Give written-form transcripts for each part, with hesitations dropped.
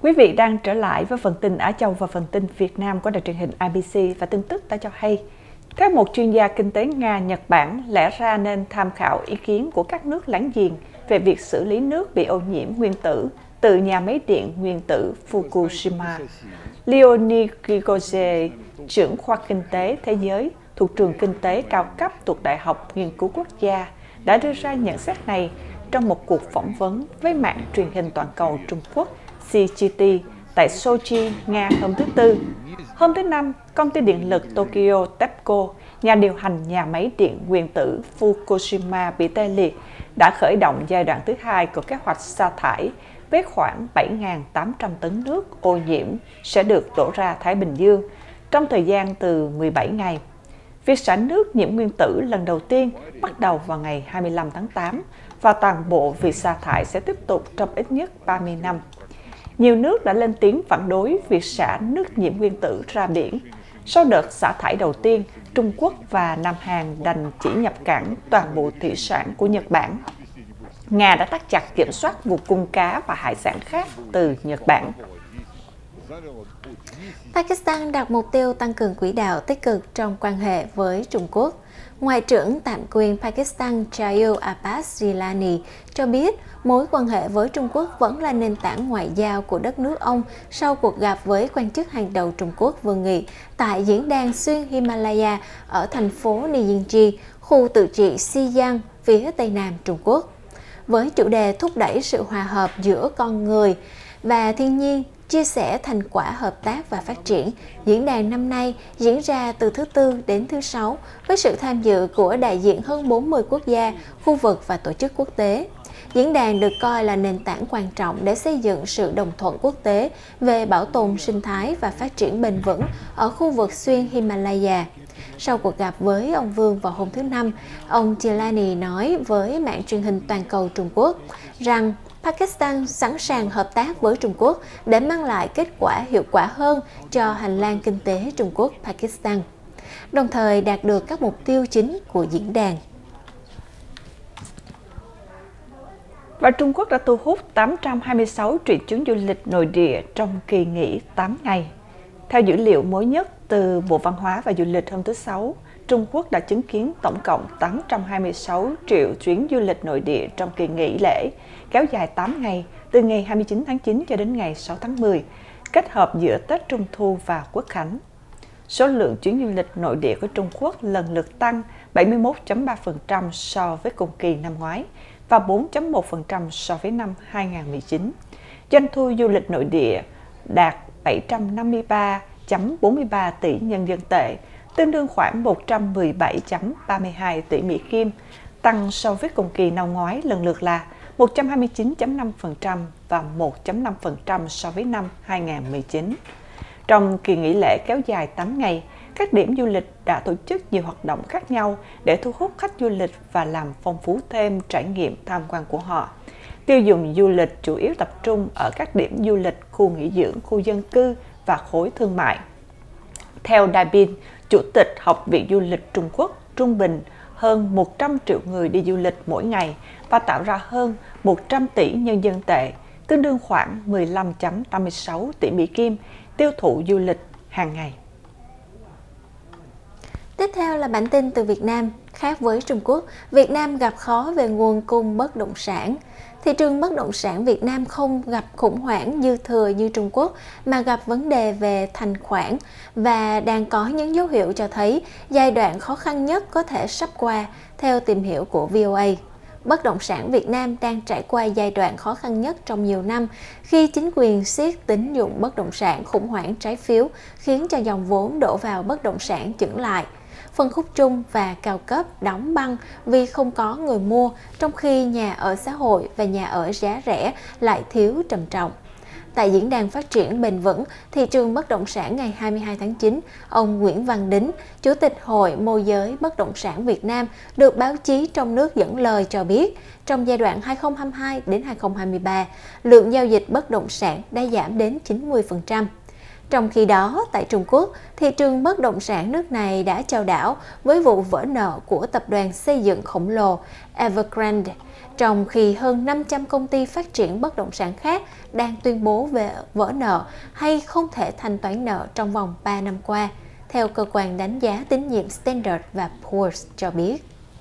Quý vị đang trở lại với phần tin Á Châu và phần tin Việt Nam của đài truyền hình IBC, và tin tức đã cho hay, theo một chuyên gia kinh tế Nga, Nhật Bản lẽ ra nên tham khảo ý kiến của các nước láng giềng về việc xử lý nước bị ô nhiễm nguyên tử từ nhà máy điện nguyên tử Fukushima. Leonid Grigoriev, trưởng khoa kinh tế thế giới thuộc trường kinh tế cao cấp thuộc Đại học Nghiên cứu Quốc gia, đã đưa ra nhận xét này trong một cuộc phỏng vấn với mạng truyền hình toàn cầu Trung Quốc CGT tại Sochi, Nga hôm thứ Tư. Hôm thứ Năm, công ty điện lực Tokyo TEPCO, nhà điều hành nhà máy điện nguyên tử Fukushima bị tê liệt, đã khởi động giai đoạn thứ hai của kế hoạch sa thải với khoảng 7.800 tấn nước ô nhiễm sẽ được đổ ra Thái Bình Dương trong thời gian từ 17 ngày. Việc xả nước nhiễm nguyên tử lần đầu tiên bắt đầu vào ngày 25 tháng 8 và toàn bộ việc sa thải sẽ tiếp tục trong ít nhất 30 năm. Nhiều nước đã lên tiếng phản đối việc xả nước nhiễm nguyên tử ra biển. Sau đợt xả thải đầu tiên, Trung Quốc và Nam Hàn đành chỉ nhập cảng toàn bộ thủy sản của Nhật Bản. Nga đã thắt chặt kiểm soát vùng cung cá và hải sản khác từ Nhật Bản. Pakistan đặt mục tiêu tăng cường quỹ đạo tích cực trong quan hệ với Trung Quốc. Ngoại trưởng tạm quyền Pakistan Jayul Abbas Gilani cho biết mối quan hệ với Trung Quốc vẫn là nền tảng ngoại giao của đất nước ông sau cuộc gặp với quan chức hàng đầu Trung Quốc Vương Nghị tại diễn đàn xuyên Himalaya ở thành phố Nijinji, khu tự trị Xizang, phía tây nam Trung Quốc. Với chủ đề thúc đẩy sự hòa hợp giữa con người và thiên nhiên, chia sẻ thành quả hợp tác và phát triển, diễn đàn năm nay diễn ra từ thứ Tư đến thứ Sáu với sự tham dự của đại diện hơn 40 quốc gia, khu vực và tổ chức quốc tế. Diễn đàn được coi là nền tảng quan trọng để xây dựng sự đồng thuận quốc tế về bảo tồn sinh thái và phát triển bền vững ở khu vực xuyên Himalaya. Sau cuộc gặp với ông Vương vào hôm thứ Năm, ông Gilani nói với mạng truyền hình toàn cầu Trung Quốc rằng Pakistan sẵn sàng hợp tác với Trung Quốc để mang lại kết quả hiệu quả hơn cho hành lang kinh tế Trung Quốc-Pakistan, đồng thời đạt được các mục tiêu chính của diễn đàn. Và Trung Quốc đã thu hút 826 triệu chuyến du lịch nội địa trong kỳ nghỉ 8 ngày. Theo dữ liệu mới nhất từ Bộ Văn hóa và Du lịch hôm thứ Sáu, Trung Quốc đã chứng kiến tổng cộng 826 triệu chuyến du lịch nội địa trong kỳ nghỉ lễ kéo dài 8 ngày, từ ngày 29 tháng 9 cho đến ngày 6 tháng 10, kết hợp giữa Tết Trung Thu và Quốc Khánh. Số lượng chuyến du lịch nội địa của Trung Quốc lần lượt tăng 71,3% so với cùng kỳ năm ngoái và 4,1% so với năm 2019. Doanh thu du lịch nội địa đạt 753,43 tỷ nhân dân tệ, tương đương khoảng 117,32 tỷ Mỹ Kim, tăng so với cùng kỳ năm ngoái lần lượt là 129,5% và 1,5% so với năm 2019. Trong kỳ nghỉ lễ kéo dài 8 ngày, các điểm du lịch đã tổ chức nhiều hoạt động khác nhau để thu hút khách du lịch và làm phong phú thêm trải nghiệm tham quan của họ. Tiêu dùng du lịch chủ yếu tập trung ở các điểm du lịch, khu nghỉ dưỡng, khu dân cư và khối thương mại. Theo Đài Bin, Chủ tịch Học viện Du lịch Trung Quốc, trung bình hơn 100 triệu người đi du lịch mỗi ngày và tạo ra hơn 100 tỷ nhân dân tệ, tương đương khoảng 15,86 tỷ Mỹ Kim, tiêu thụ du lịch hàng ngày. Tiếp theo là bản tin từ Việt Nam. Khác với Trung Quốc, Việt Nam gặp khó về nguồn cung bất động sản. Thị trường bất động sản Việt Nam không gặp khủng hoảng dư thừa như Trung Quốc mà gặp vấn đề về thanh khoản và đang có những dấu hiệu cho thấy giai đoạn khó khăn nhất có thể sắp qua, theo tìm hiểu của VOA. Bất động sản Việt Nam đang trải qua giai đoạn khó khăn nhất trong nhiều năm khi chính quyền siết tín dụng bất động sản, khủng hoảng trái phiếu khiến cho dòng vốn đổ vào bất động sản chững lại. Phân khúc trung và cao cấp đóng băng vì không có người mua, trong khi nhà ở xã hội và nhà ở giá rẻ lại thiếu trầm trọng. Tại Diễn đàn Phát triển Bền vững thị trường bất động sản ngày 22 tháng 9, ông Nguyễn Văn Đính, Chủ tịch Hội Môi giới Bất động sản Việt Nam, được báo chí trong nước dẫn lời cho biết, trong giai đoạn 2022 đến 2023, lượng giao dịch bất động sản đã giảm đến 90%. Trong khi đó, tại Trung Quốc, thị trường bất động sản nước này đã chao đảo với vụ vỡ nợ của tập đoàn xây dựng khổng lồ Evergrande trong khi hơn 500 công ty phát triển bất động sản khác đang tuyên bố về vỡ nợ hay không thể thanh toán nợ trong vòng 3 năm qua, theo cơ quan đánh giá tín nhiệm Standard và Poor's cho biết.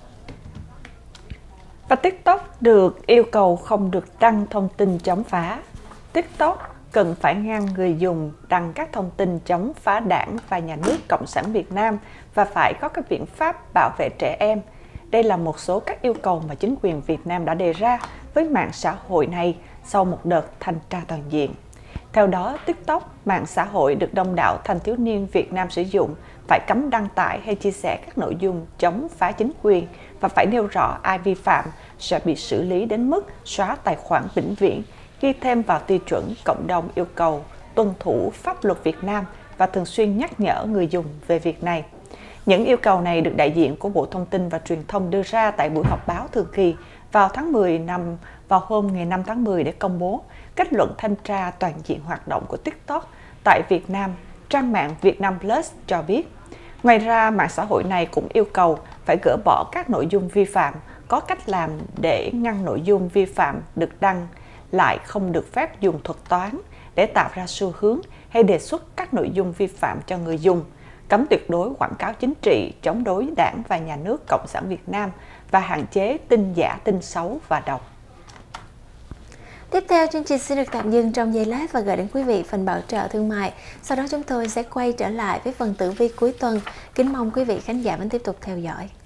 Và TikTok được yêu cầu không được đăng thông tin chống phá. TikTok cần phải ngăn người dùng đăng các thông tin chống phá Đảng và Nhà nước Cộng sản Việt Nam và phải có các biện pháp bảo vệ trẻ em. Đây là một số các yêu cầu mà chính quyền Việt Nam đã đề ra với mạng xã hội này sau một đợt thanh tra toàn diện. Theo đó, TikTok, mạng xã hội được đông đảo thanh thiếu niên Việt Nam sử dụng, phải cấm đăng tải hay chia sẻ các nội dung chống phá chính quyền và phải nêu rõ ai vi phạm sẽ bị xử lý đến mức xóa tài khoản vĩnh viễn, ghi thêm vào tiêu chuẩn cộng đồng yêu cầu tuân thủ pháp luật Việt Nam và thường xuyên nhắc nhở người dùng về việc này. Những yêu cầu này được đại diện của Bộ Thông tin và Truyền thông đưa ra tại buổi họp báo thường kỳ vào hôm ngày 5 tháng 10 để công bố kết luận thanh tra toàn diện hoạt động của TikTok tại Việt Nam. Trang mạng Vietnam Plus cho biết. Ngoài ra, mạng xã hội này cũng yêu cầu phải gỡ bỏ các nội dung vi phạm, có cách làm để ngăn nội dung vi phạm được đăng lại không được phép dùng thuật toán để tạo ra xu hướng hay đề xuất các nội dung vi phạm cho người dùng, cấm tuyệt đối quảng cáo chính trị, chống đối Đảng và Nhà nước Cộng sản Việt Nam và hạn chế tin giả, tin xấu và độc. Tiếp theo, chương trình sẽ được tạm dừng trong giây lát và gửi đến quý vị phần bảo trợ thương mại. Sau đó chúng tôi sẽ quay trở lại với phần tử vi cuối tuần. Kính mong quý vị khán giả vẫn tiếp tục theo dõi.